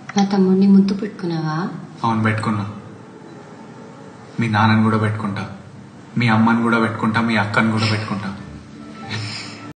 నా తమ్ముడిని ముద్దు పెట్టుకున్నావా? అవును పెట్టుకున్నా. మీ నాన్నని కూడా పెట్టుకుంటా, మీ అమ్మని కూడా పెట్టుకుంటా, మీ అక్కని కూడా పెట్టుకుంటా.